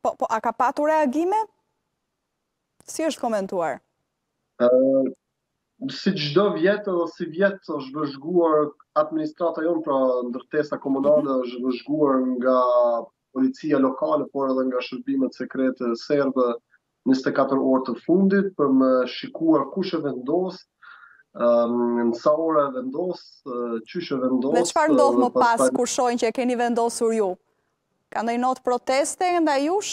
a ka patur reagime? Si është komentuar? Si çdo vjet edhe si vjet është vëzhguar administrata jonë, pra ndërtesa komunale është vëzhguar nga policia lokale, por edhe nga shërbimet sekrete serbe 24 orë të fundit për me shikuar kush e vendos, në sa ora e vendos, qysh e vendos. Dhe çfarë ndodh më pas kur shohin që e keni vendosur ju? Ka ndonjë notë proteste ndaj jush?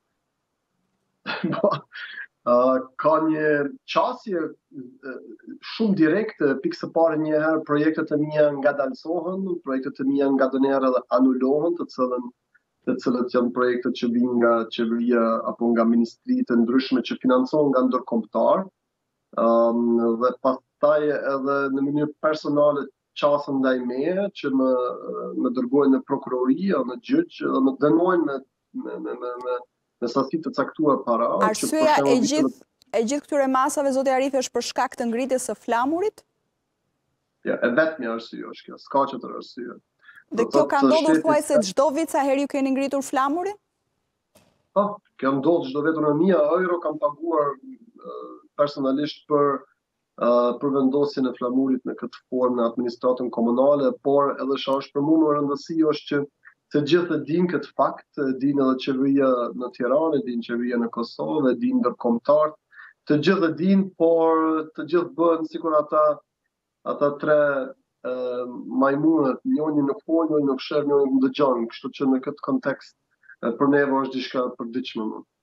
Ka një qasje shumë direkte, pikë së pari njëherë projektet e mia ngadalsohen, projektet e mia ngadonjëherë edhe anulohen, të cilët janë projekte që vijnë nga qeveria apo nga ministri të ndryshme që financohen nga ndërkombëtar, dhe pastaj edhe në mënyrë personale qasen ndaj meje që më dërgojnë në prokurori o në gjyq dhe më dënojnë me sasi të caktuar para. Arsyeja e gjithë këtyre masave, zoti Arifi, është për shkak të ngritjes së flamurit? Ja, e vetmi arsye është kjo, s'ka tjetër arsye. Dhe kjo ka ndodhur thuajse çdo vit sa herë ju keni ngritur flamurin? Po, kjo ndodh çdo vit. Unë 1000 euro kam paguar personalisht për vendosjen e flamurit në këtë formë në administratën komunale, por edhe çfarë është për mua më rëndësi është që të gjithë e dinë këtë fakt, e dinë edhe qeveria në Tiranë, e dinë qeveria në Kosovë, e dinë ndërkombëtarët, të gjithë e dinë, por të gjithë bëhen sikur ata tre majmunët, njëri nuk fol, njëri nuk shër, njëri nuk dëgjon, kështu që në këtë kontekst për neve është diçka e përditshme.